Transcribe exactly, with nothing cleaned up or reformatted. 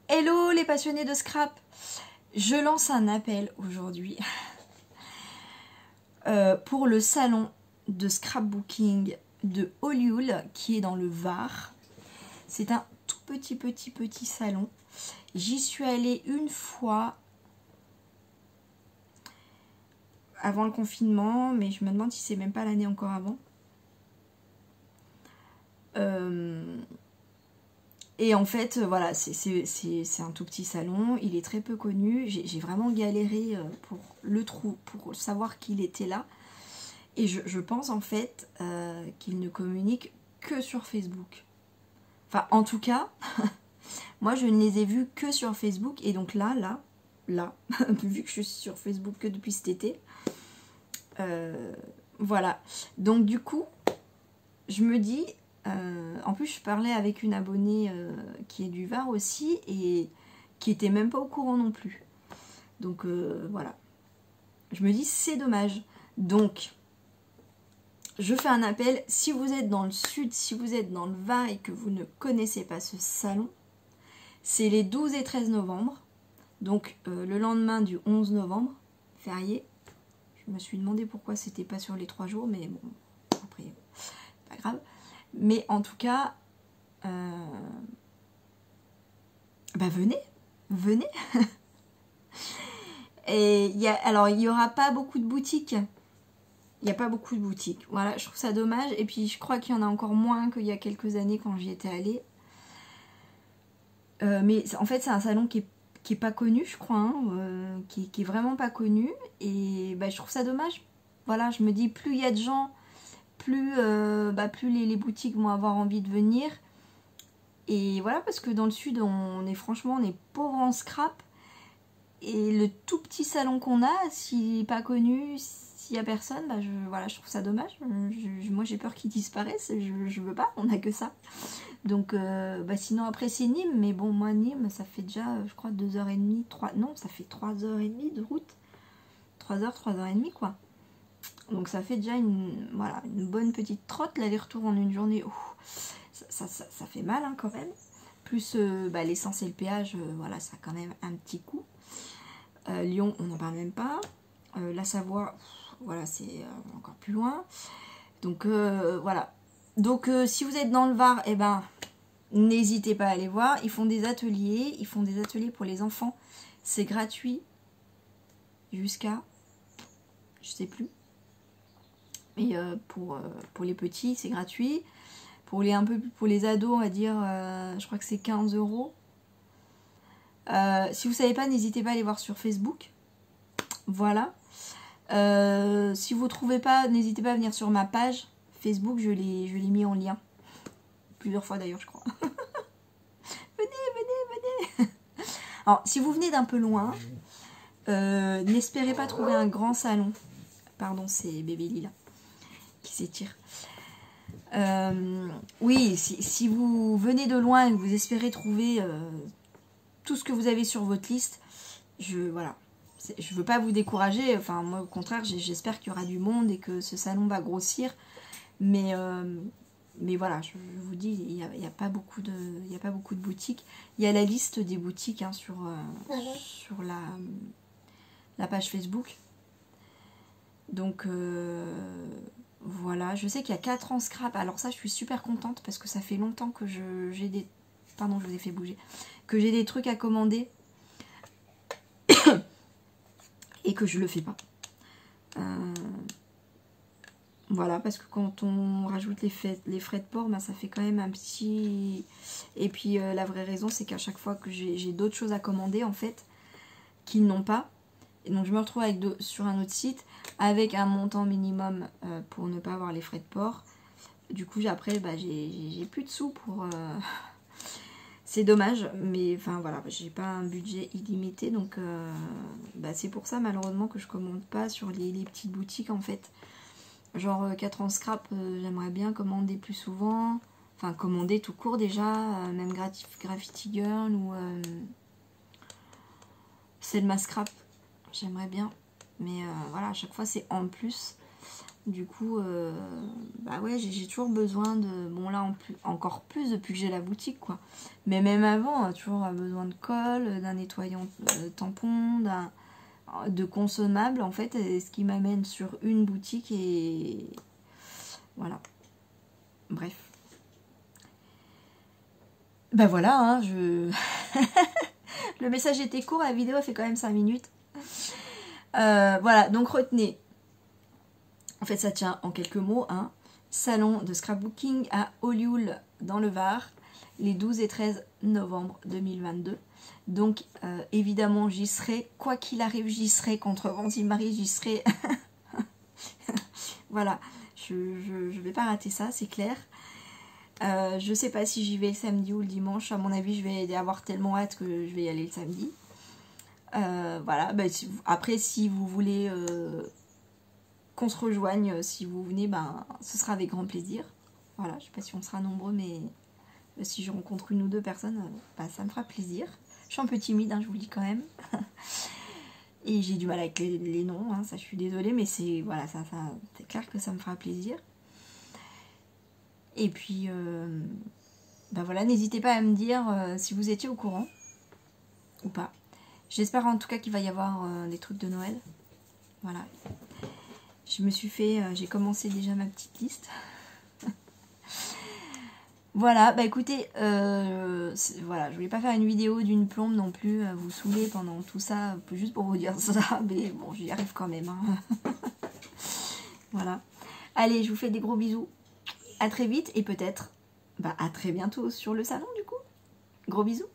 Hello les passionnés de scrap. Je lance un appel aujourd'hui euh, pour le salon de scrapbooking de Olioul qui est dans le Var. C'est un tout petit petit petit salon. J'y suis allée une fois avant le confinement, mais je me demande si c'est même pas l'année encore avant. Euh... Et en fait, voilà, c'est un tout petit salon, il est très peu connu. J'ai vraiment galéré pour le trou, pour savoir qu'il était là. Et je, je pense en fait euh, qu'il ne communique que sur Facebook. Enfin, en tout cas, moi je ne les ai vus que sur Facebook. Et donc là, là, là, vu que je suis sur Facebook que depuis cet été, euh, voilà. Donc du coup, je me dis... Euh, en plus je parlais avec une abonnée euh, qui est du Var aussi et qui était même pas au courant non plus, donc euh, voilà, je me dis c'est dommage. Donc je fais un appel, si vous êtes dans le sud, si vous êtes dans le Var et que vous ne connaissez pas ce salon, c'est les douze et treize novembre, donc euh, le lendemain du onze novembre, férié. Je me suis demandé pourquoi c'était pas sur les trois jours, mais bon, après pas grave. Mais en tout cas, euh, bah venez, venez. Et y a, alors, il n'y aura pas beaucoup de boutiques. Il n'y a pas beaucoup de boutiques. Voilà, je trouve ça dommage. Et puis, je crois qu'il y en a encore moins qu'il y a quelques années quand j'y étais allée. Euh, mais en fait, c'est un salon qui est, qui est pas connu, je crois. Hein, euh, qui, qui est vraiment pas connu. Et bah, je trouve ça dommage. Voilà, je me dis, plus il y a de gens... plus, euh, bah, plus les, les boutiques vont avoir envie de venir. Et voilà, parce que dans le sud, on est franchement, on est pauvre en scrap. Et le tout petit salon qu'on a, s'il n'est pas connu, s'il n'y a personne, bah je, voilà, je trouve ça dommage. Je, moi, j'ai peur qu'il disparaisse. Je, je veux pas, on n'a que ça. Donc, euh, bah sinon, après, c'est Nîmes. Mais bon, moi, Nîmes, ça fait déjà, je crois, deux heures trente, trois... Non, ça fait trois heures trente de route. trois heures, trois heures trente, quoi. Donc ça fait déjà une, voilà, une bonne petite trotte, l'aller-retour en une journée. Ouh, ça, ça, ça, ça fait mal hein, quand même. Plus euh, bah, l'essence et le péage, euh, voilà, ça a quand même un petit coup. Euh, Lyon, on n'en parle même pas. Euh, la Savoie, pff, voilà, c'est euh, encore plus loin. Donc euh, voilà. Donc euh, si vous êtes dans le Var, eh ben, n'hésitez pas à aller voir. Ils font des ateliers, ils font des ateliers pour les enfants. C'est gratuit jusqu'à, je sais plus. Et euh, pour, euh, pour les petits, c'est gratuit. Pour les, un peu, pour les ados, on va dire, euh, je crois que c'est quinze euros. Euh, si vous ne savez pas, n'hésitez pas à aller voir sur Facebook. Voilà. Euh, si vous ne trouvez pas, n'hésitez pas à venir sur ma page Facebook. Je l'ai je l'ai mis en lien. Plusieurs fois d'ailleurs, je crois. Venez, venez, venez. Alors, si vous venez d'un peu loin, euh, n'espérez pas trouver un grand salon. Pardon, c'est bébé Lila qui s'étire. Euh, oui, si, si vous venez de loin et que vous espérez trouver euh, tout ce que vous avez sur votre liste, je voilà, je veux pas vous décourager. Enfin, moi au contraire, j'espère qu'il y aura du monde et que ce salon va grossir. Mais euh, mais voilà, je, je vous dis, il n'y a, il y a pas beaucoup de, il y a pas beaucoup de boutiques. Il y a la liste des boutiques hein, sur euh, mmh. sur la la page Facebook. Donc euh, voilà, je sais qu'il y a quatre ans scrap. Alors ça, je suis super contente parce que ça fait longtemps que j'ai des... Pardon, je vous ai fait bouger. Que j'ai des trucs à commander. Et que je le fais pas. Euh... Voilà, parce que quand on rajoute les, frais, les frais de port, ben ça fait quand même un petit... Et puis euh, la vraie raison, c'est qu'à chaque fois que j'ai d'autres choses à commander, en fait, qu'ils n'ont pas. Et donc je me retrouve avec de, sur un autre site avec un montant minimum euh, pour ne pas avoir les frais de port. Du coup après bah, j'ai plus de sous pour... Euh... C'est dommage, mais enfin voilà, j'ai pas un budget illimité, donc euh, bah, c'est pour ça malheureusement que je commande pas sur les, les petites boutiques en fait. Genre euh, quatre ans scrap, euh, j'aimerais bien commander plus souvent. Enfin commander tout court déjà, euh, même Graffiti Girl ou euh, Selma Scrap. J'aimerais bien, mais euh, voilà, à chaque fois c'est en plus. Du coup, euh, bah ouais, j'ai toujours besoin de... Bon là, en plus, encore plus depuis que j'ai la boutique, quoi. Mais même avant, toujours besoin de colle, d'un nettoyant euh, tampon, d'un de consommables, en fait, ce qui m'amène sur une boutique et... Voilà. Bref. Ben voilà, hein, je... Le message était court, la vidéo a fait quand même cinq minutes. Euh, voilà, donc retenez. En fait, ça tient en quelques mots. Hein. Salon de scrapbooking à Olioul dans le Var, les douze et treize novembre deux mille vingt-deux. Donc, euh, évidemment, j'y serai. Quoi qu'il arrive, j'y serai. Contre Ventimari, j'y serai. Voilà, je ne vais pas rater ça, c'est clair. Euh, je sais pas si j'y vais le samedi ou le dimanche. À mon avis, je vais avoir tellement hâte que je vais y aller le samedi. Euh, voilà, bah, si vous, après, si vous voulez... Euh, qu'on se rejoigne, si vous venez, ben, ce sera avec grand plaisir. Voilà, je sais pas si on sera nombreux, mais si je rencontre une ou deux personnes, ben, ça me fera plaisir. Je suis un peu timide, hein, je vous le dis quand même. Et j'ai du mal avec les, les noms, hein, ça je suis désolée, mais c'est voilà, ça, ça, c'est clair que ça me fera plaisir. Et puis, euh, ben voilà, n'hésitez pas à me dire euh, si vous étiez au courant ou pas. J'espère en tout cas qu'il va y avoir euh, des trucs de Noël. Voilà. Je me suis fait, euh, j'ai commencé déjà ma petite liste. Voilà, bah écoutez, euh, voilà, je voulais pas faire une vidéo d'une plombe non plus, euh, vous saouler pendant tout ça, juste pour vous dire ça, mais bon, j'y arrive quand même. Hein. Voilà. Allez, je vous fais des gros bisous. À très vite et peut-être, bah à très bientôt sur le salon du coup. Gros bisous.